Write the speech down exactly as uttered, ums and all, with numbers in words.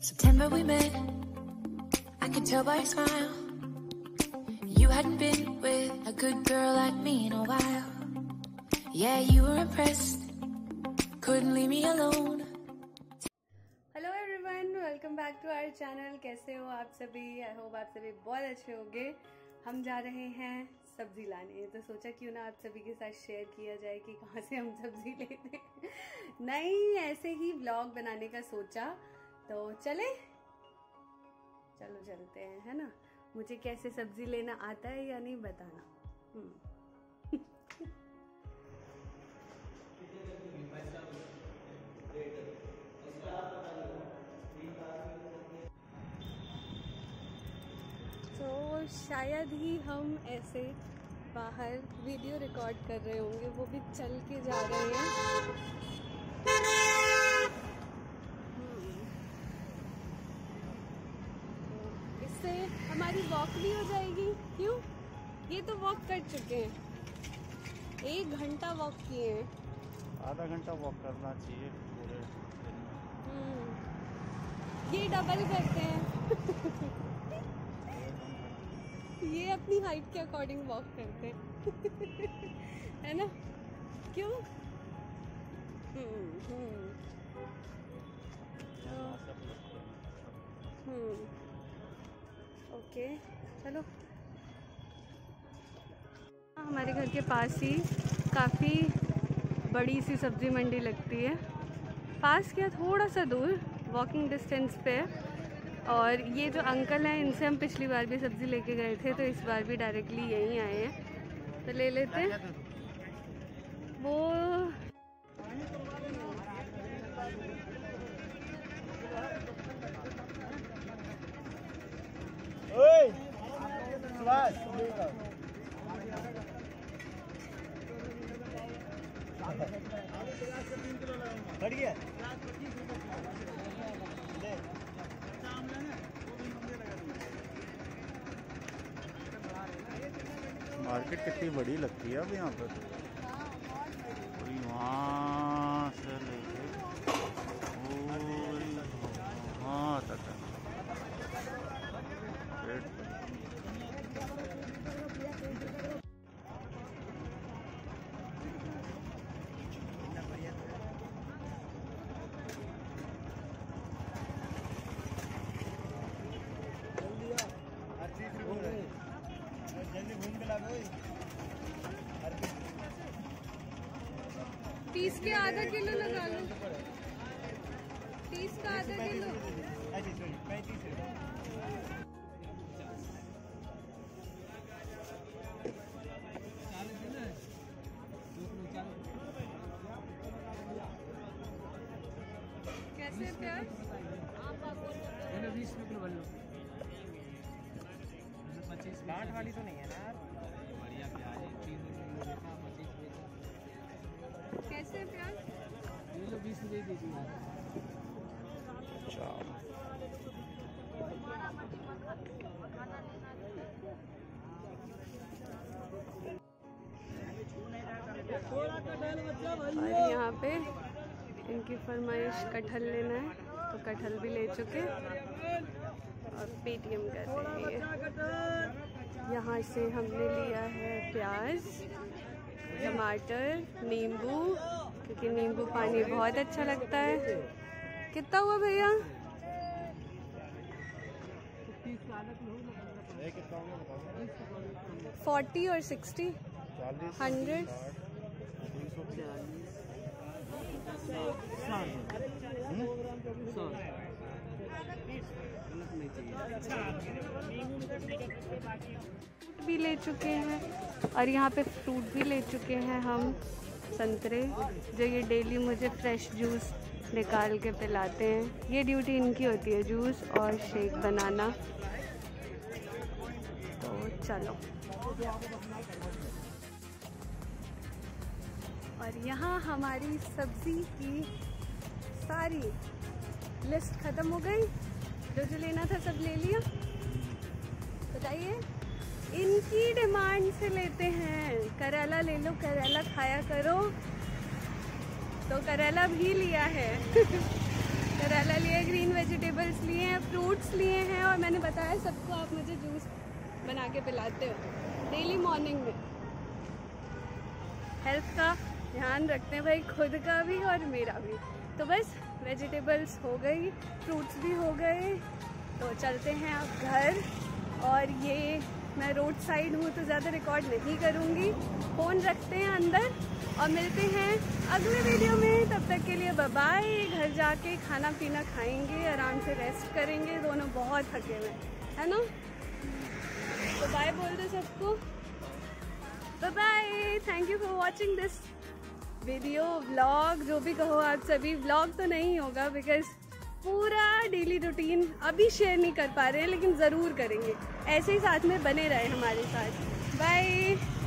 September we met, I could tell by your smile. You hadn't been with a good girl like me in a while. Yeah, you were impressed, couldn't leave me alone. Hello everyone, welcome back to our channel. कैसे हो आप सभी? I hope आप सभी बहुत अच्छे होंगे। हम जा रहे हैं सब्जी लाने, तो सोचा क्यों ना आप सभी के साथ शेयर किया जाए कि कहाँ से हम सब्जी लेते हैं। नहीं, ऐसे ही व्लॉग बनाने का सोचा, तो चले चलो चलते हैं, है ना। मुझे कैसे सब्जी लेना आता है या नहीं बताना। तो शायद ही हम ऐसे बाहर वीडियो रिकॉर्ड कर रहे होंगे, वो भी चल के जा रहे हैं। इससे हमारी वॉक भी हो जाएगी। क्यों? ये तो वॉक कर चुके हैं, एक घंटा वॉक किए हैं। आधा घंटा वॉक करना चाहिए पूरे दिन में। ये डबल करते हैं। ये अपनी हाइट के अकॉर्डिंग वॉक करते हैं। है ना? क्यों? हम्म हम्म हम्म ओके, चलो। हमारे घर के पास ही काफ़ी बड़ी सी सब्जी मंडी लगती है। पास क्या, थोड़ा सा दूर वॉकिंग डिस्टेंस पे। और ये जो अंकल हैं, इनसे हम पिछली बार भी सब्ज़ी लेके गए थे, तो इस बार भी डायरेक्टली यहीं आए हैं, तो ले लेते हैं। वो ओए बढ़िया। मार्केट कितनी बड़ी लगती है अब यहाँ पर। पूरी वहाँ से लेके पूरी वहाँ तक है। तीस के आधा किलो लगा लो। तीस का आधा किलो। कैसे प्याज? बीस रुपये बन लो। पच्चीस गांठ वाली तो नहीं है ना? बढ़िया प्याज है, तीन रुपये पच्चीस रुपये। कैसे प्याज? ये लो बीस रुपये दीजिए। और यहाँ पे इनकी फरमाइश कटहल लेना है, तो कटहल भी ले चुके और पेटीएम कर रहे हैं। यहाँ से हमने लिया है प्याज, टमाटर, नींबू, क्योंकि नींबू पानी बहुत अच्छा लगता है। कितना हुआ भैया? फोर्टी और सिक्सटी, हंड्रेड। भी ले चुके हैं, और यहाँ पे फ्रूट भी ले चुके हैं हम, संतरे, जो ये डेली मुझे फ्रेश जूस निकाल के पिलाते हैं। ये ड्यूटी इनकी होती है, जूस और शेक बनाना। तो चलो। और यहाँ हमारी सब्जी की सारी लिस्ट ख़त्म हो गई। जो जो लेना था सब ले लिया। बताइए, इनकी डिमांड से लेते हैं। करेला ले लो, करेला खाया करो। तो करेला भी लिया है। करेला लिए, ग्रीन वेजिटेबल वेजिटेबल्स लिए हैं, फ्रूट्स लिए हैं, और मैंने बताया सबको आप मुझे जूस बना के पिलाते हो डेली मॉर्निंग में। हेल्थ का ध्यान रखते हैं भाई, खुद का भी और मेरा भी। तो बस वेजिटेबल्स हो गई, फ्रूट्स भी हो गए, तो चलते हैं अब घर। और ये मैं रोड साइड हूँ तो ज़्यादा रिकॉर्ड नहीं करूँगी, फ़ोन रखते हैं अंदर और मिलते हैं अगले वीडियो में। तब तक के लिए बाय बाय। घर जाके खाना पीना खाएंगे, आराम से रेस्ट करेंगे, दोनों बहुत थके हुए है ना। तो बाय बोल दो सबको, bye bye. Thank you for watching this video, vlog, जो भी कहो आप सभी। व्लॉग तो नहीं होगा बिकॉज पूरा डेली रूटीन अभी शेयर नहीं कर पा रहे हैं, लेकिन ज़रूर करेंगे। ऐसे ही साथ में बने रहे हमारे साथ। बाय।